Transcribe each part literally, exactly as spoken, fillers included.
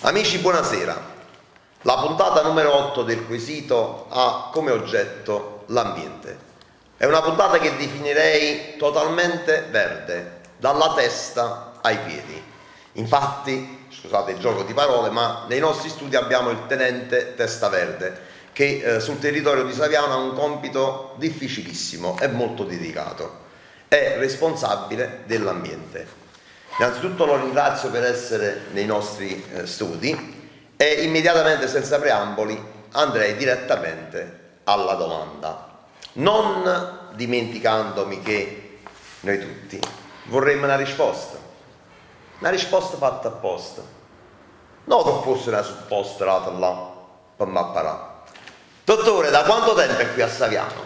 Amici, buonasera. La puntata numero otto del quesito ha come oggetto l'ambiente. È una puntata che definirei totalmente verde, dalla testa ai piedi. Infatti, scusate il gioco di parole, ma nei nostri studi abbiamo il tenente Testa Verde, che eh, sul territorio di Saviano ha un compito difficilissimo e molto dedicato. È responsabile dell'ambiente. Innanzitutto lo ringrazio per essere nei nostri eh, studi e immediatamente, senza preamboli, andrei direttamente alla domanda, non dimenticandomi che noi tutti vorremmo una risposta, una risposta fatta apposta, non che fosse una supposta là per m'apparà. Dottore, da quanto tempo è qui a Saviano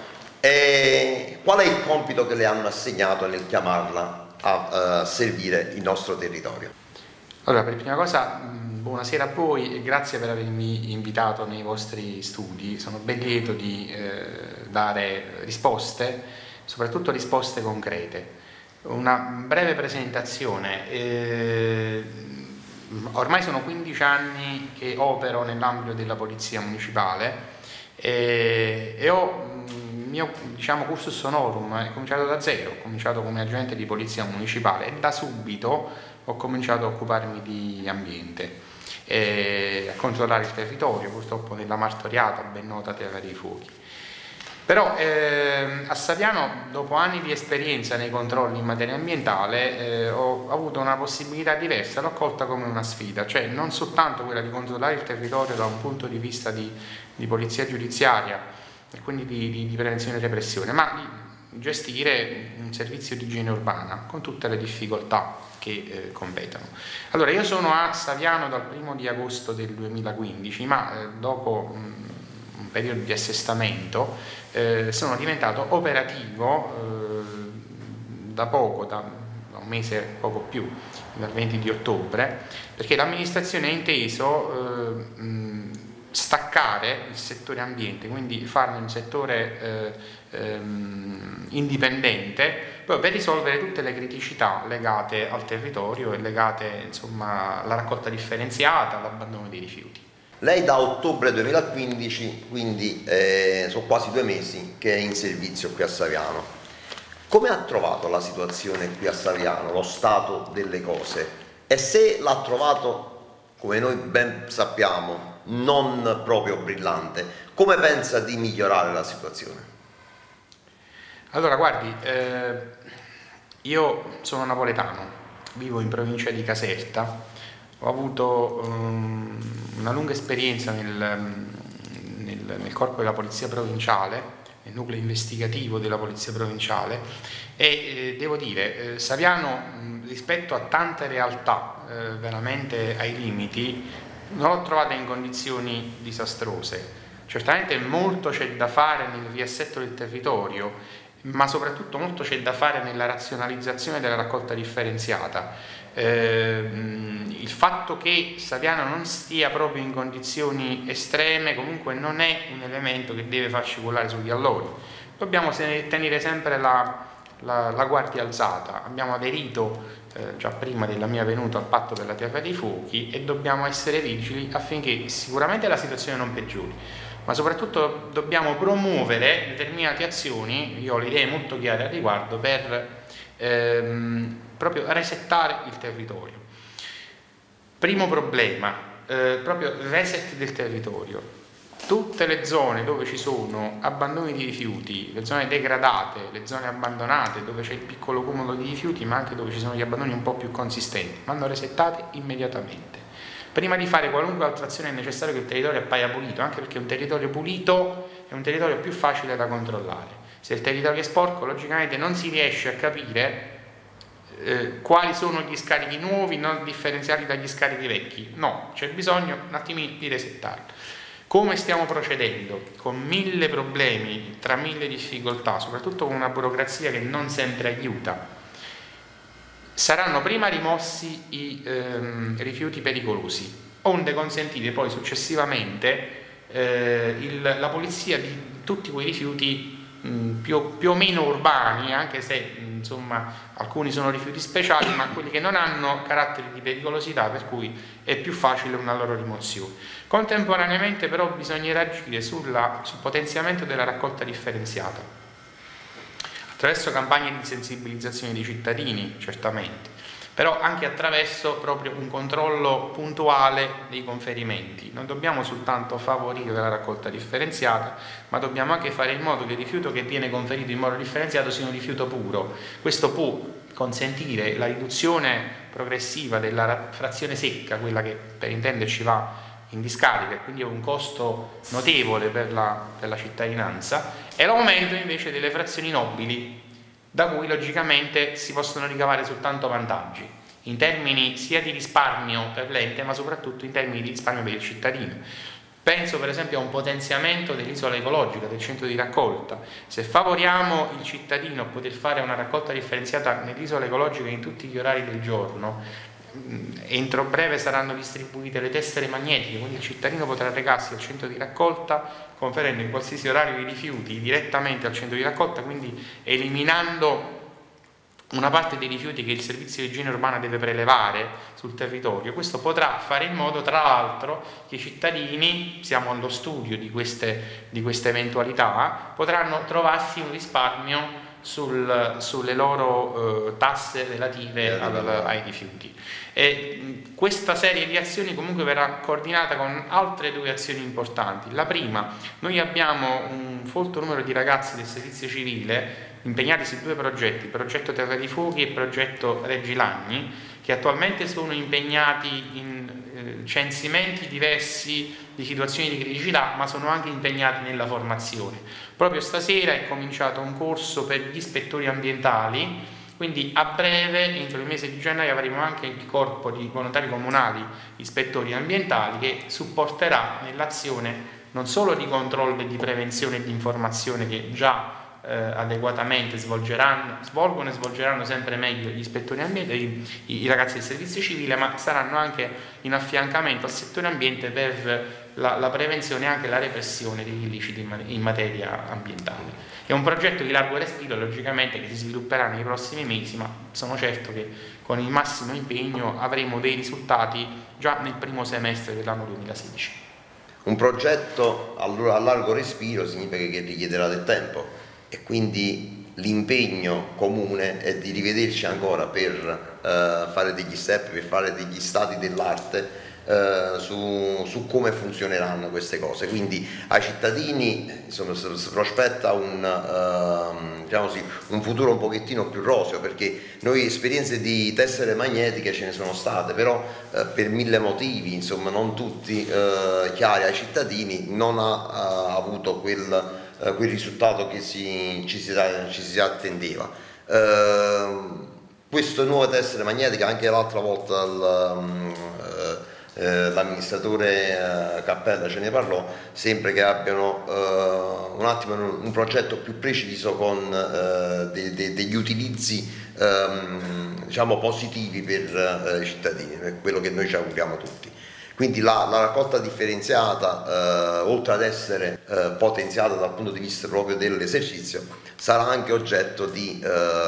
e qual è il compito che le hanno assegnato nel chiamarla a uh, servire il nostro territorio? Allora, per prima cosa, buonasera a voi e grazie per avermi invitato nei vostri studi. Sono ben lieto di eh, dare risposte, soprattutto risposte concrete. Una breve presentazione. Eh, ormai sono quindici anni che opero nell'ambito della Polizia Municipale e, e ho il mio, diciamo, cursus honorum è cominciato da zero, ho cominciato come agente di polizia municipale e da subito ho cominciato a occuparmi di ambiente, e a controllare il territorio, purtroppo nella martoriata, ben nota Terra dei Fuochi. Però eh, a Saviano, dopo anni di esperienza nei controlli in materia ambientale, eh, ho avuto una possibilità diversa, l'ho colta come una sfida, cioè non soltanto quella di controllare il territorio da un punto di vista di, di polizia giudiziaria, e quindi di, di, di prevenzione e repressione, ma di gestire un servizio di igiene urbana con tutte le difficoltà che eh, competono. Allora, io sono a Saviano dal primo di agosto del duemilaquindici, ma eh, dopo mh, un periodo di assestamento eh, sono diventato operativo eh, da poco, da, da un mese poco più, dal venti di ottobre, perché l'amministrazione ha inteso eh, mh, staccare il settore ambiente, quindi farne un settore eh, ehm, indipendente, proprio per risolvere tutte le criticità legate al territorio e legate, insomma, alla raccolta differenziata, all'abbandono dei rifiuti. Lei da ottobre duemilaquindici, quindi eh, sono quasi due mesi che è in servizio qui a Saviano. Come ha trovato la situazione qui a Saviano, lo stato delle cose? E se l'ha trovato, come noi ben sappiamo, non proprio brillante, come pensa di migliorare la situazione? Allora, guardi, eh, io sono napoletano, vivo in provincia di Caserta, ho avuto um, una lunga esperienza nel, nel, nel corpo della Polizia Provinciale, nel nucleo investigativo della Polizia Provinciale, e eh, devo dire, eh, Saviano mh, rispetto a tante realtà eh, veramente ai limiti non l'ho trovata in condizioni disastrose. Certamente molto c'è da fare nel riassetto del territorio, ma soprattutto molto c'è da fare nella razionalizzazione della raccolta differenziata. Eh, il fatto che Saviano non stia proprio in condizioni estreme comunque non è un elemento che deve farci volare sugli allori. Dobbiamo tenere sempre la, la, la guardia alzata. Abbiamo aderito eh, già prima della mia venuta al patto per la Terra dei Fuochi e dobbiamo essere vigili affinché sicuramente la situazione non peggiori, ma soprattutto dobbiamo promuovere determinate azioni, io ho le idee molto chiare al riguardo, per ehm, proprio resettare il territorio. Primo problema, eh, proprio il reset del territorio. Tutte le zone dove ci sono abbandoni di rifiuti, le zone degradate, le zone abbandonate, dove c'è il piccolo cumulo di rifiuti, ma anche dove ci sono gli abbandoni un po' più consistenti, vanno resettate immediatamente. Prima di fare qualunque altra azione è necessario che il territorio appaia pulito, anche perché un territorio pulito è un territorio più facile da controllare. Se il territorio è sporco, logicamente non si riesce a capire eh, quali sono gli scarichi nuovi non differenziati dagli scarichi vecchi. No, c'è bisogno un attimino di resettarlo. Come stiamo procedendo? Con mille problemi, tra mille difficoltà, soprattutto con una burocrazia che non sempre aiuta. Saranno prima rimossi i ehm, rifiuti pericolosi, onde consentire poi successivamente eh, il, la pulizia di tutti quei rifiuti mh, più, più o meno urbani, anche se mh, insomma alcuni sono rifiuti speciali, ma quelli che non hanno caratteri di pericolosità, per cui è più facile una loro rimozione. Contemporaneamente però bisognerà agire sulla, sul potenziamento della raccolta differenziata, attraverso campagne di sensibilizzazione dei cittadini, certamente, però anche attraverso proprio un controllo puntuale dei conferimenti. Non dobbiamo soltanto favorire la raccolta differenziata, ma dobbiamo anche fare in modo che il rifiuto che viene conferito in modo differenziato sia un rifiuto puro. Questo può consentire la riduzione progressiva della frazione secca, quella che per intenderci va in discarica, quindi è un costo notevole per la, per la cittadinanza, e l'aumento invece delle frazioni nobili, da cui logicamente si possono ricavare soltanto vantaggi, in termini sia di risparmio per l'ente, ma soprattutto in termini di risparmio per il cittadino. Penso per esempio a un potenziamento dell'isola ecologica, del centro di raccolta. Se favoriamo il cittadino a poter fare una raccolta differenziata nell'isola ecologica in tutti gli orari del giorno, entro breve saranno distribuite le tessere magnetiche, quindi il cittadino potrà recarsi al centro di raccolta conferendo in qualsiasi orario i rifiuti direttamente al centro di raccolta, quindi eliminando una parte dei rifiuti che il servizio di igiene urbana deve prelevare sul territorio. Questo potrà fare in modo, tra l'altro, che i cittadini, siamo allo studio di queste, di queste eventualità, potranno trovarsi un risparmio sul, sulle loro eh, tasse relative al, ai rifiuti. E mh, questa serie di azioni comunque verrà coordinata con altre due azioni importanti. La prima, noi abbiamo un folto numero di ragazzi del servizio civile impegnati su due progetti, il progetto Terra di Fuochi e il progetto Reggi Lagni, che attualmente sono impegnati in eh, censimenti diversi di situazioni di criticità, ma sono anche impegnati nella formazione. Proprio stasera è cominciato un corso per gli ispettori ambientali, quindi a breve, entro il mese di gennaio, avremo anche il corpo di volontari comunali ispettori ambientali che supporterà nell'azione non solo di controllo e di prevenzione e di informazione che già Eh, adeguatamente svolgeranno, svolgono e svolgeranno sempre meglio gli ispettori ambientali, i, i ragazzi del servizio civile, ma saranno anche in affiancamento al settore ambiente per la, la prevenzione e anche la repressione degli illeciti in, in materia ambientale. È un progetto di largo respiro, logicamente, che si svilupperà nei prossimi mesi, ma sono certo che con il massimo impegno avremo dei risultati già nel primo semestre dell'anno duemilasedici. Un progetto a largo respiro significa che richiederà del tempo, e quindi l'impegno comune è di rivederci ancora per eh, fare degli step, per fare degli stati dell'arte eh, su, su come funzioneranno queste cose. Quindi ai cittadini insomma, si prospetta un, uh, diciamo così, un futuro un pochettino più roseo, perché noi esperienze di tessere magnetiche ce ne sono state, però eh, per mille motivi, insomma non tutti eh, chiari ai cittadini, non ha uh, avuto quel Uh, quel risultato che si, ci, si, ci si attendeva. Uh, questo nuovo tessere magnetica, anche l'altra volta um, uh, uh, l'amministratore uh, Cappella ce ne parlò, sembra che abbiano uh, un attimo un, un progetto più preciso con uh, de, de, degli utilizzi um, diciamo positivi per uh, i cittadini, per quello che noi ci auguriamo tutti. Quindi la, la raccolta differenziata, eh, oltre ad essere eh, potenziata dal punto di vista proprio dell'esercizio, sarà anche oggetto di,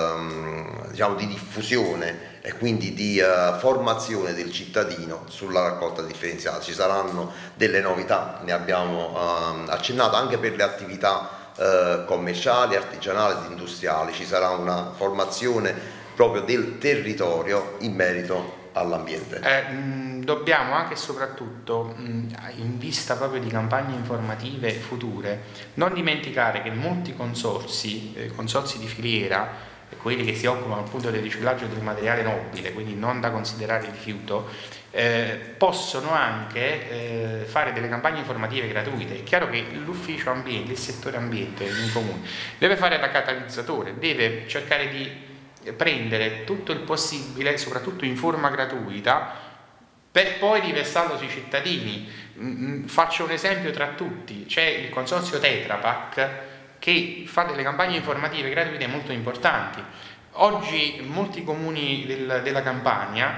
eh, diciamo, di diffusione e quindi di eh, formazione del cittadino sulla raccolta differenziata. Ci saranno delle novità, ne abbiamo eh, accennato, anche per le attività eh, commerciali, artigianali ed industriali. Ci sarà una formazione proprio del territorio in merito all'ambiente. Eh, mh, dobbiamo anche e soprattutto, mh, in vista proprio di campagne informative future, non dimenticare che molti consorzi, eh, consorzi di filiera, quelli che si occupano appunto del riciclaggio del materiale nobile, quindi non da considerare rifiuto, eh, possono anche eh, fare delle campagne informative gratuite. È chiaro che l'ufficio ambiente, il settore ambiente in comune, deve fare da catalizzatore, deve cercare di prendere tutto il possibile, soprattutto in forma gratuita, per poi riversarlo sui cittadini. Mm, faccio un esempio tra tutti: c'è il consorzio Tetra Pak che fa delle campagne informative gratuite molto importanti. Oggi molti comuni del, della Campania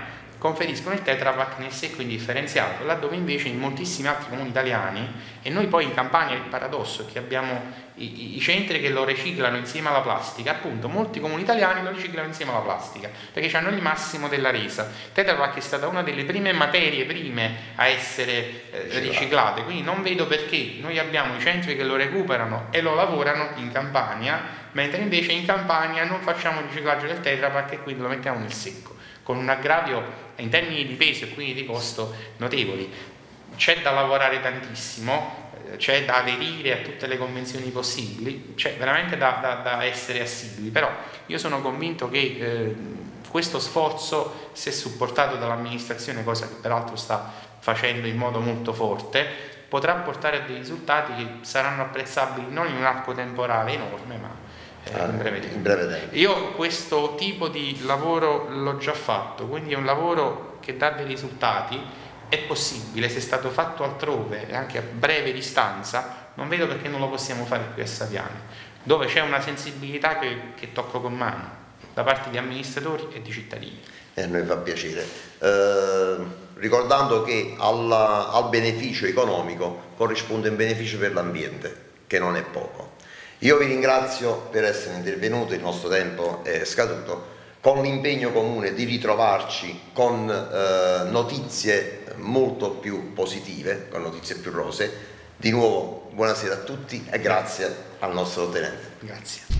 conferiscono il Tetra Pak nel secco indifferenziato, laddove invece in moltissimi altri comuni italiani, e noi poi in Campania il paradosso è che abbiamo i, i centri che lo riciclano insieme alla plastica, appunto molti comuni italiani lo riciclano insieme alla plastica, perché hanno il massimo della resa. Il Tetra Pak è stata una delle prime materie prime a essere eh, riciclate, quindi non vedo perché noi abbiamo i centri che lo recuperano e lo lavorano in Campania, mentre invece in Campania non facciamo il riciclaggio del Tetra Pak e quindi lo mettiamo nel secco, con un aggravio in termini di peso e quindi di costo notevoli. C'è da lavorare tantissimo, c'è da aderire a tutte le convenzioni possibili, c'è veramente da, da, da essere assidui, però io sono convinto che eh, questo sforzo, se supportato dall'amministrazione, cosa che peraltro sta facendo in modo molto forte, potrà portare a dei risultati che saranno apprezzabili non in un arco temporale enorme, ma Eh, in, breve tempo. in breve tempo. Io questo tipo di lavoro l'ho già fatto, quindi è un lavoro che dà dei risultati, è possibile, se è stato fatto altrove e anche a breve distanza, non vedo perché non lo possiamo fare qui a Saviano, dove c'è una sensibilità che, che tocco con mano da parte di amministratori e di cittadini. E a noi fa piacere, eh, ricordando che alla, al beneficio economico corrisponde un beneficio per l'ambiente, che non è poco. Io vi ringrazio per essere intervenuto, il nostro tempo è scaduto, con l'impegno comune di ritrovarci con eh, notizie molto più positive, con notizie più rosee. Di nuovo buonasera a tutti e grazie al nostro tenente. Grazie.